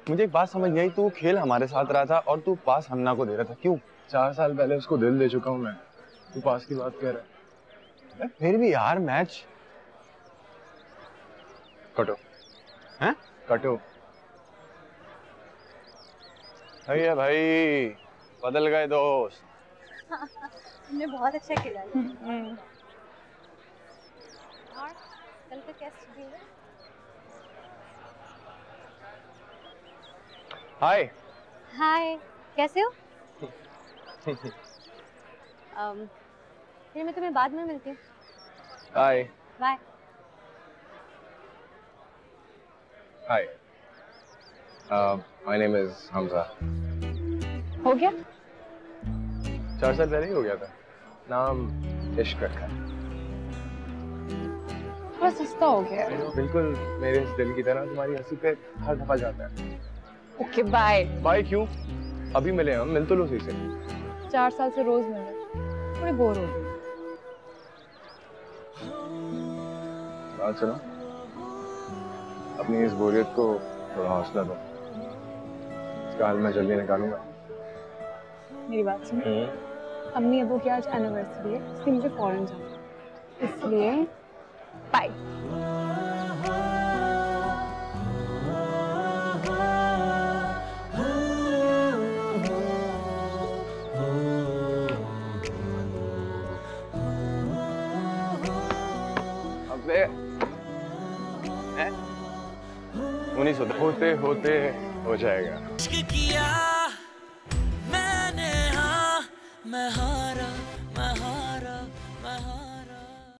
मुझे एक बात समझ नहीं आई, तू खेल हमारे साथ रहा था और तू पास हमना को दे रहा था, क्यों? 4 साल पहले उसको दिल दे चुका हूँ मैं, तू पास की बात कह रहा है? फिर भी यार मैच कटो हैं? कटो। भैया भाई बदल गए दोस्त। तुमने बहुत अच्छा खेला। और कल का क्या शेड्यूल है? हाय। हाय, कैसे हो? फिर मैं तुम्हें बाद में मिलती हूँ। Hi. Bye. Hi, my name is Hamza. हो गया? 4 साल पहले ही हो गया था। नाम इश्क रखा है। थोड़ा सस्ता हो गया। बिल्कुल मेरे इस दिल की तरह तुम्हारी हंसी पे हर दफा जाता है। Okay bye. बाय क्यों? अभी मिले हम, मिल तो लो सही से। 4 साल से रोज मिल रहे, थोड़ी बोर हो गई। बात सुनो, अपनी इस बोरियत को थोड़ा हौसला दो, इसका हाल मैं जल्दी निकालूंगा। मेरी बात सुन, अम्मी अबू की आज एनिवर्सरी है, इसलिए मुझे फॉरेन जाना है, इसलिए बाय। अबे उन्नीस होते होते हो जाएगा। इश्क किया मैंने, हाँ मैं हाँ